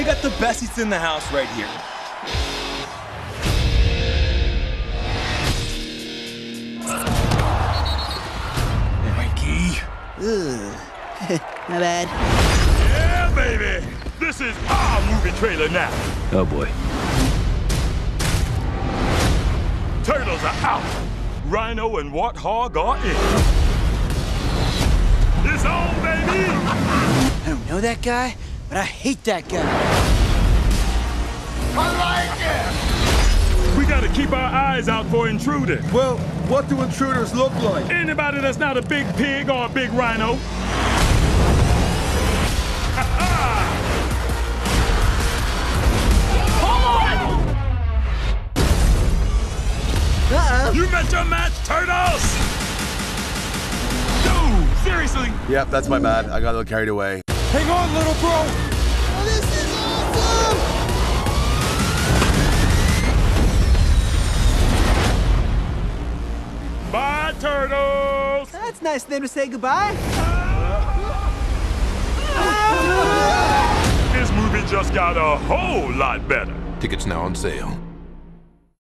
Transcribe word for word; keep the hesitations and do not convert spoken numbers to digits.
got the best seats in the house right here. Mikey. Ugh. My bad. Yeah, baby. This is our movie trailer now. Oh, boy. Turtles are out. Rhino and Warthog are in. It's on, baby! I don't know that guy, but I hate that guy. I like it! We gotta keep our eyes out for intruders. Well, what do intruders look like? Anybody that's not a big pig or a big rhino. Uh-oh. You met your match, Turtles! Dude, seriously? Yep, that's my bad. I got a little carried away. Hang on, little bro. Oh, this is awesome! Bye, Turtles! That's nice of them to say goodbye. This movie just got a whole lot better. Tickets now on sale.